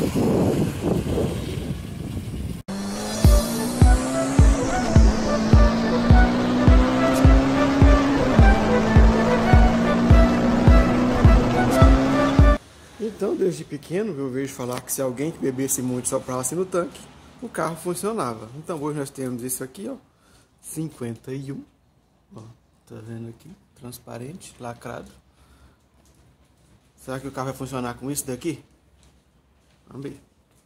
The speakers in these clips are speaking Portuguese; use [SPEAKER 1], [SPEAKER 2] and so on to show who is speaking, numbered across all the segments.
[SPEAKER 1] Então, desde pequeno, eu vejo falar que se alguém que bebesse muito soprasse no tanque, o carro funcionava. Então, hoje nós temos isso aqui, ó, 51, ó, tá vendo aqui, transparente, lacrado. Será que o carro vai funcionar com isso daqui? Vamos ver.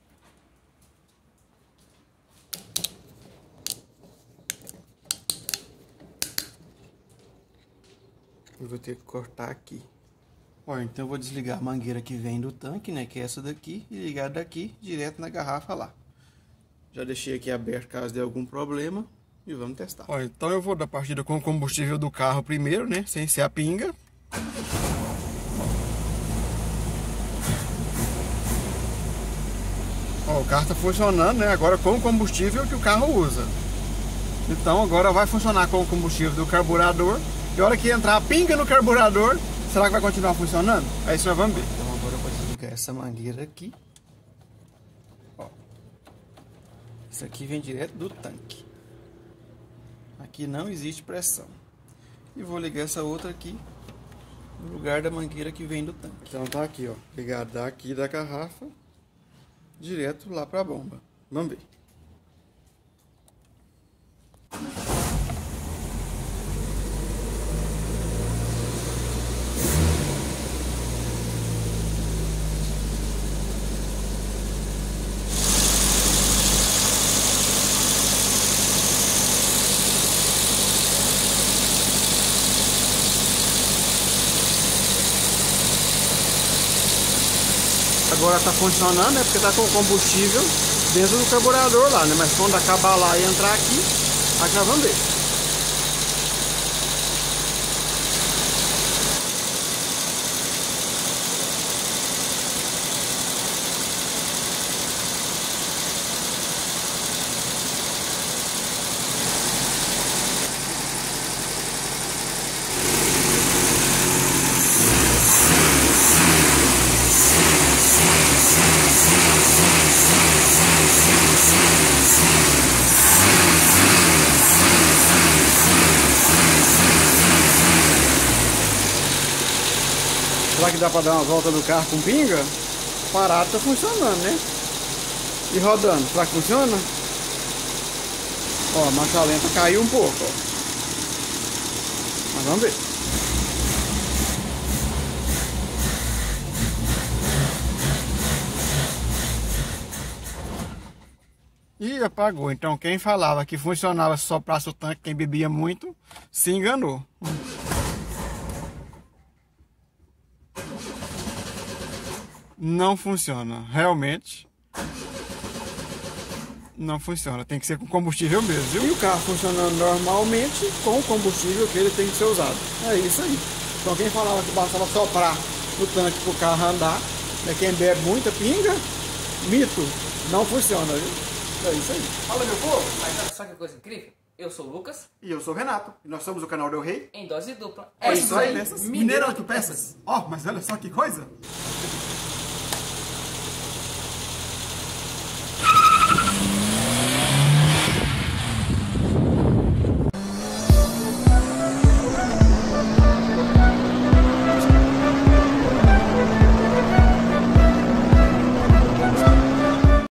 [SPEAKER 1] Eu vou ter que cortar aqui. Ó, então eu vou desligar a mangueira que vem do tanque, né, que é essa daqui, e ligar daqui direto na garrafa lá. Já deixei aqui aberto caso dê algum problema e vamos testar. Ó, então eu vou dar partida com o combustível do carro primeiro, né, sem ser a pinga. Ó, o carro tá funcionando, né, agora com o combustível que o carro usa. Então agora vai funcionar com o combustível do carburador. E a hora que entrar a pinga no carburador, será que vai continuar funcionando? Aí isso nós vamos ver. Então agora eu vou desligar essa mangueira aqui. Ó. Isso aqui vem direto do tanque. Aqui não existe pressão. E vou ligar essa outra aqui no lugar da mangueira que vem do tanque. Então tá aqui, ó, ligado daqui da garrafa direto lá pra bomba. Vamos ver. Agora tá funcionando, né? Porque tá com combustível dentro do carburador lá, né? Mas quando acabar lá e entrar aqui nós vamos ver. Será que dá para dar uma volta do carro com pinga? Parado tá funcionando, né? E rodando, será que funciona? Ó, a marcha lenta caiu um pouco, ó. Mas vamos ver. E apagou. Então quem falava que funcionava só para o tanque, quem bebia muito, se enganou. Não funciona, realmente não funciona, tem que ser com combustível mesmo, viu? E o carro funcionando normalmente com o combustível que ele tem que ser usado. É isso aí. Então quem falava que bastava soprar o tanque para o carro andar, né, quem bebe muita pinga, mito, não funciona, viu? É isso aí.
[SPEAKER 2] Fala, meu povo! Mas sabe que coisa incrível? Eu sou o Lucas.
[SPEAKER 1] E eu sou o Renato. E nós somos o canal Del Rey.
[SPEAKER 2] Em dose dupla.
[SPEAKER 1] É isso aí, Mineiro Autopeças. Ó, mas olha só que coisa!